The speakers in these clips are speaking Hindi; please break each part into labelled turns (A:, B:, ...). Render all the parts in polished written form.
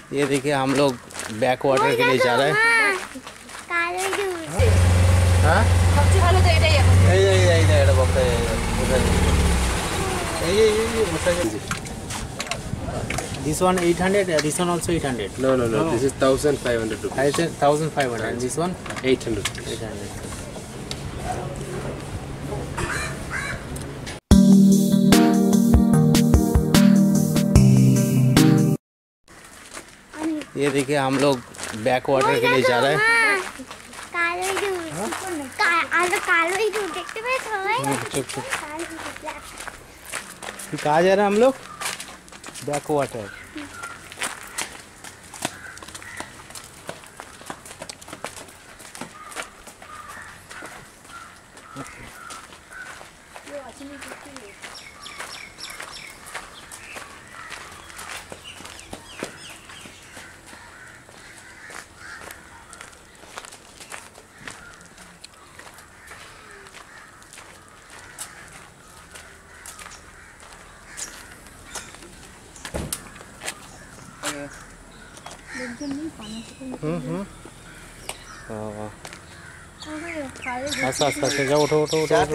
A: ये देखिए हम लोग बैक वाटर के लिए जा रहे हैं। This one 800, this one also 800.
B: No. This is 1,500 rupees.
A: 1,500 and this one
B: 800.
A: 800. ये देखिए हम लोग बैक वाटर के लिए जा रहे हैं। कहाँ जा रहे हैं हम लोग? Back water. अच्छा जाओ उठो जाओ।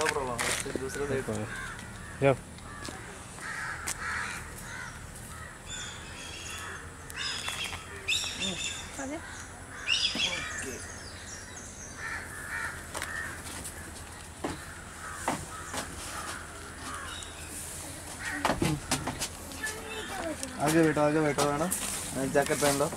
A: आगे बैठो है ना, जैकेट पहन लो।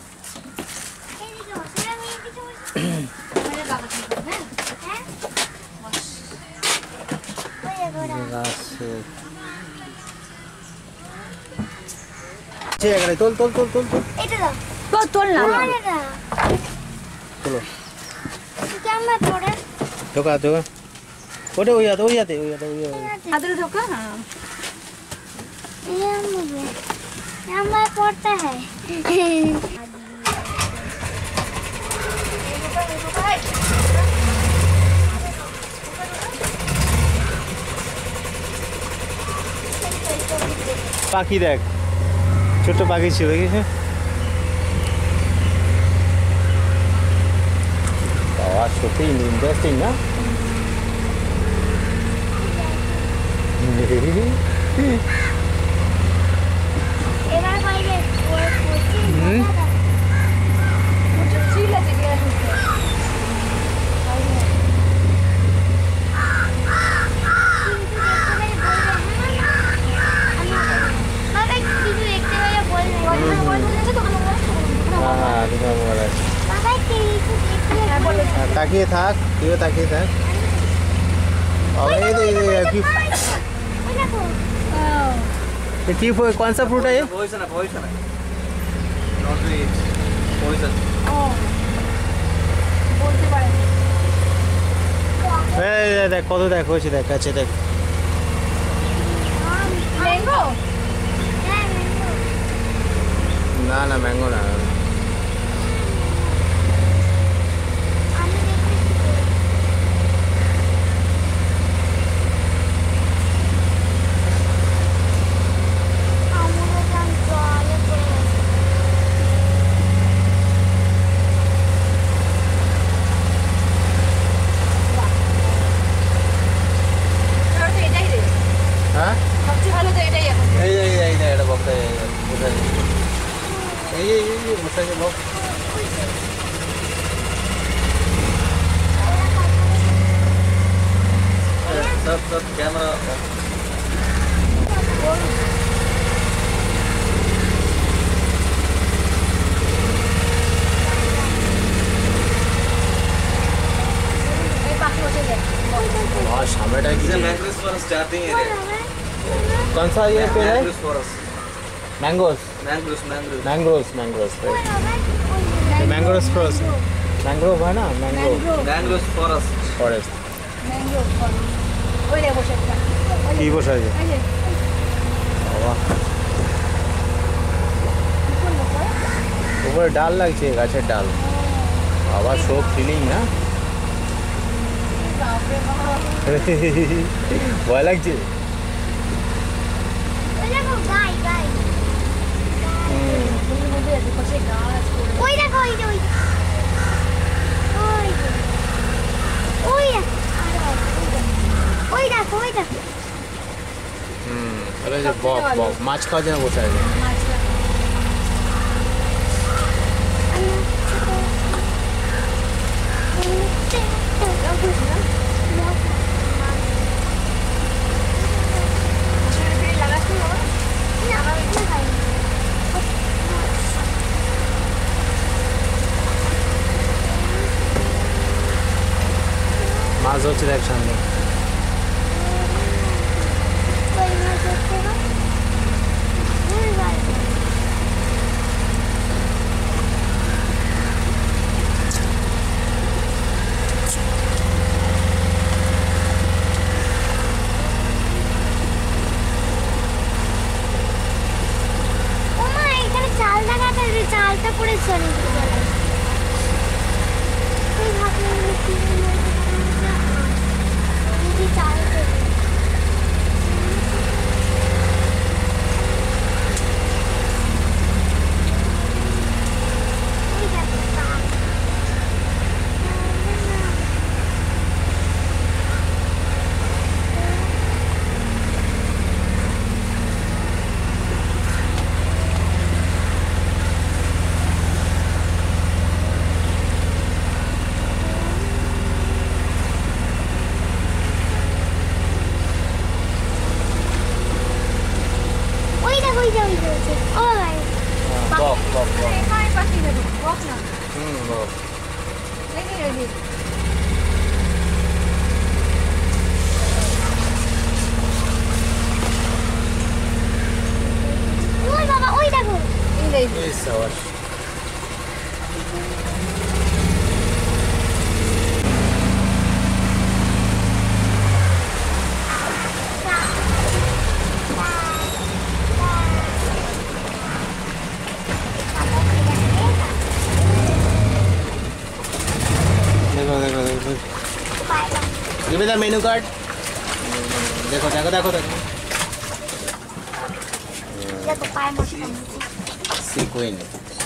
A: তোল
C: पड़ता है।
A: পাখি দেখ, ছোট পাখি ছিল দেখিস। বাবা সত্যি ইন্টারেস্টিং না? ताकिए थाक, क्यों ताकिए थाक। कौन सा फ्रूट है ये? देख कत देख देख अच्छे देख। ना मैंगो ना। सब कैमरा कौन सा ये पेड़ है? मैंगोस मैंग्रोव है ना? मैंग्रोव फॉरेस्ट কি বসে আছে বাবা, উপরে ডাল লাগছে, গাছের ডাল। আবার সব ফিলিং না, ভয় লাগছে। बॉब माछ खाओ जाना वो चाहिए। माছ হচ্ছে দেখ সামনে।
C: চালটা পড়েছে অনেক Give me the menu card. देखो देखो देखो देखो। ये तो पाए मछली। सीक्वेंस।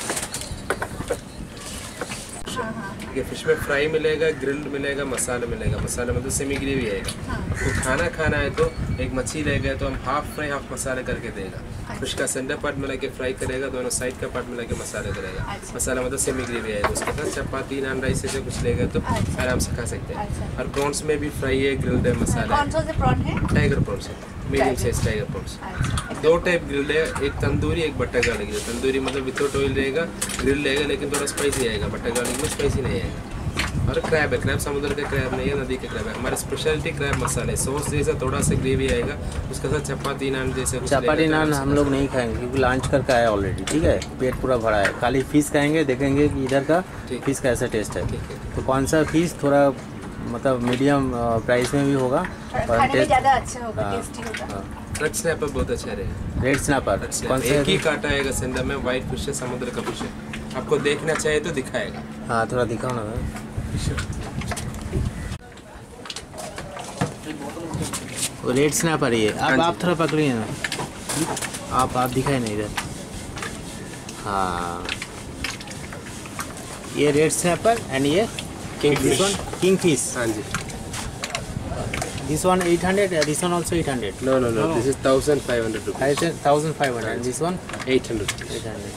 B: ये फिश में फ्राई मिलेगा, ग्रिल्ड मिलेगा, मसाला मिलेगा। मसाला मतलब सेमी ग्रेवी आएगा। आपको खाना है तो एक मछली लेगा तो हम हाफ फ्राई हाफ मसाला करके देगा। फिश का सेंटर पार्ट मिला के फ्राई करेगा, दोनों साइड का पार्ट मिला के मसाला करेगा। मसाला मतलब सेमी ग्रेवी आएगा। उसके साथ चपाती नान राइस से कुछ लेगा तो आराम से खा सकते हैं। और प्रॉन्स में भी फ्राई है, ग्रिल्ड है, मसाला है। टाइगर प्रॉन्स है, मीडियम साइज टाइगर प्रॉन्स। दो टाइप ग्रिल्ड है, एक तंदूरी एक बट्टा गार्लिक। तंदूरी मतलब विदाउट ऑयल रहेगा, ग्रिल्ड रहेगा लेकिन थोड़ा स्पाइसी आएगा। बट्टा गार्लिक में स्पाइसी नहीं आएगा। और क्रैब है, क्रैब समुद्र का क्रैब नहीं है, नदी का क्रैब है। हमारा स्पेशलिटी क्रैब मसाला है। सॉस जैसा थोड़ा सा ग्रेवी आएगा, उसके साथ चपाती नान जैसे।
A: चपाती नान हम लोग नहीं खाएंगे क्योंकि लंच करके आया ऑलरेडी, ठीक है। पेट पूरा भरा है। खाली फिश खाएंगे, देखेंगे कि इधर का फिश का ऐसा टेस्ट है। तो कौन सा फिश थोड़ा मतलब मीडियम प्राइस में भी होगा और टेस्ट
D: ज़्यादा अच्छा होगा, टेस्टी होगा।
B: रेड स्नैपर बहुत अच्छा रहेगा।
A: रेड स्नैपर कौन सा?
B: एक ही काटा आएगा सेंटर में, व्हाइट फिश है, समुद्र का फिश है। आपको देखना चाहिए तो दिखाएगा।
A: हाँ थोड़ा दिखाओ ना। रेड स्नैपर ये आप थोड़ा पकड़िए ना। आप दिखाए नहीं इधर। हाँ ये रेड स्नैपर एंड ये किंग फिश।
B: हाँ जी।
A: This one 800, this one also 800.
B: No. This is 1,500 rupees.
A: 1,500. And this one
B: 800 rupees.
A: 800.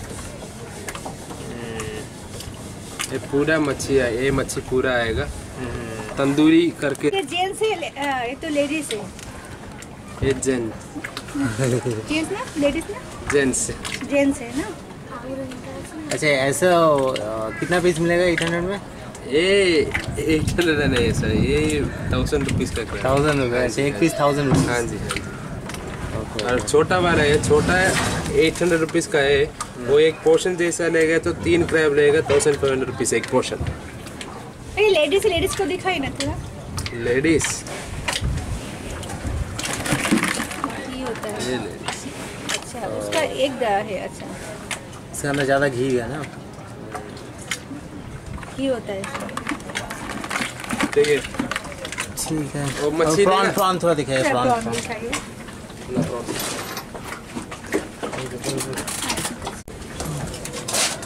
B: ये पूरा मच्छी है, ये मच्छी पूरा आएगा तंदूरी करके।
D: ये जेंट्स है, ये तो लेडीज है।
B: ये जेंट्स
D: ना, लेडीज ना, जेंट्स है ना।
A: अच्छा ऐसा कितना पीस मिलेगा 800 में?
B: ये 800 नहीं है सर, ये 1,000 रुपीज़ का।
A: 1,000 रुपये एक पीस 1,000 रुपीज़।
B: हाँ जी। और छोटा वाला है, छोटा है 800 रुपीज़ का है। वो एक पोर्शन जैसा लेगा तो 3 क्रैब लेगा, 1,500 रुपीज़ एक पोर्शन।
D: अरे लेडीज को दिखाई ना थोड़ा।
B: लेडीज
D: घी होता है।
B: ये लेडीज।
D: अच्छा उसका एक दार है। अच्छा
A: इसके अंदर ज़्यादा घी है ना।
D: घी होता है इसका।
B: ठीक है
A: ठीक है।
B: और मच्छी
A: प्रॉन थोड़ा दिखाइए। प्रॉन
D: दिखाइए।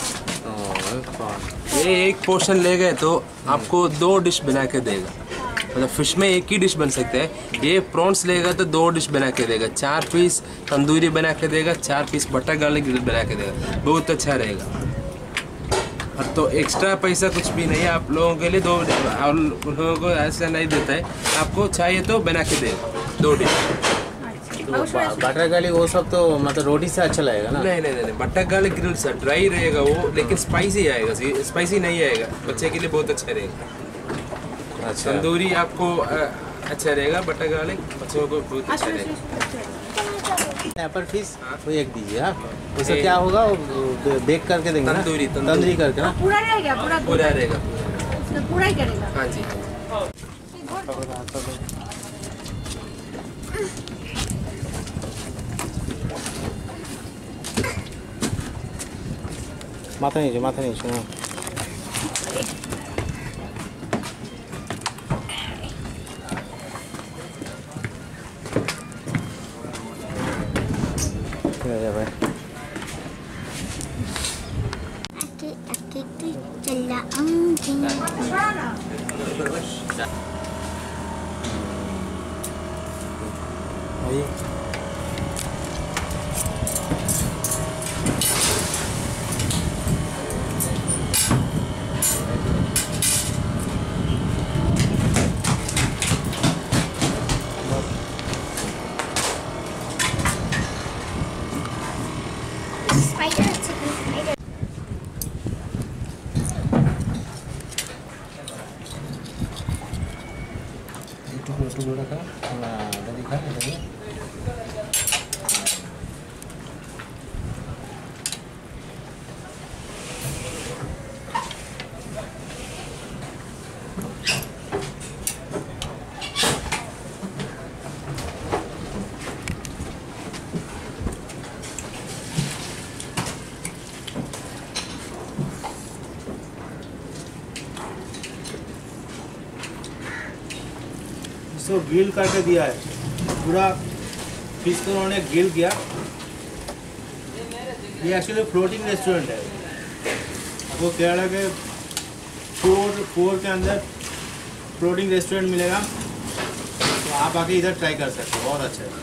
B: ये एक पोर्शन ले गए तो आपको 2 डिश बना के देगा। मतलब फिश में एक ही डिश बन सकता है। ये प्रॉन्स लेगा तो 2 डिश बना के देगा, 4 पीस तंदूरी बना के देगा, 4 पीस बटर गार्लिक ग्रिल बना के देगा, बहुत अच्छा रहेगा। और तो एक्स्ट्रा पैसा कुछ भी नहीं है आप लोगों के लिए, 2 और उन लोगों को ऐसा नहीं देता है, आपको चाहिए तो बना के देगा 2 डिश।
A: बटर गार्लिक वो सब तो मतलब रोटी से अच्छा लगेगा ना?
B: नहीं, butter garlic grill sir dry रहेगा वो, लेकिन स्पाइसी आएगा, स्पाइसी नहीं आएगा, बच्चे के लिए बहुत अच्छा रहेगा।
A: अच्छा,
B: तंदूरी आपको अच्छा रहेगा, बटर गार्लिक बच्चों को बहुत अच्छा रहेगा।
A: स्नैपर फिश वो एक दीजिए। हाँ, उससे क्या होगा, वो बेक करके देंगे ना? तंदूरी करके ना?
D: पूरा रहेगा,
B: पूरा रहेगा,
D: पूरा ही करेगा।
B: हाँ जी।
A: माथा नीचे, माथा नीचे। हाँ, भाई
C: इसको ग्रिल करके दिया है, पूरा फिश को उन्होंने ग्रिल किया। ये एक्चुअली फ्लोटिंग रेस्टोरेंट है, आपको केरला के 4 के अंदर फ्लोटिंग रेस्टोरेंट मिलेगा, तो आप आके इधर ट्राई कर सकते हो, बहुत अच्छा है।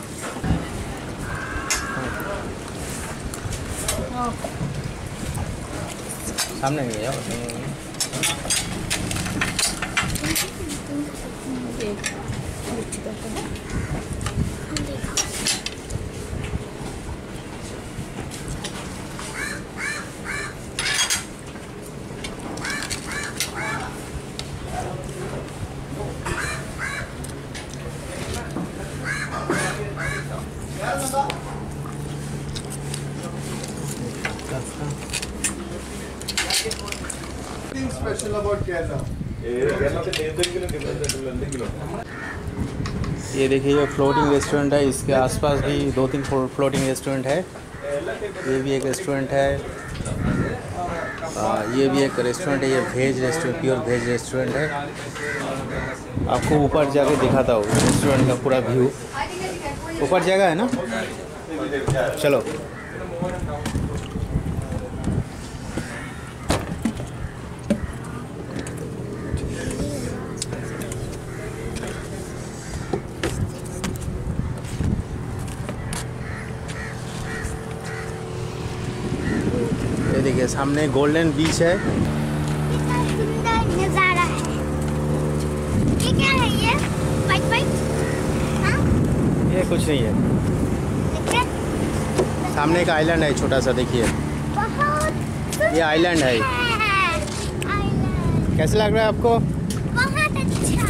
A: सामने नहीं है।
C: Special about Kerala.
A: ये देखिए, ये फ्लोटिंग रेस्टोरेंट है, इसके आसपास भी 2-3 फ्लोटिंग रेस्टोरेंट है। ये भी एक रेस्टोरेंट है, ये भी एक रेस्टोरेंट है, ये veg restaurant, pure veg restaurant है। आपको ऊपर जाके दिखाता हूँ रेस्टोरेंट का पूरा व्यू। ऊपर जगह है ना, चलो। देखिए सामने गोल्डन बीच है।
D: सुंदर नजारा है। ये क्या है? ये वाइट वाइट? हाँ?
A: ये कुछ नहीं है, सामने एक आइलैंड है छोटा सा, देखिए ये आइलैंड है। कैसा लग रहा है आपको?
D: बहुत अच्छा।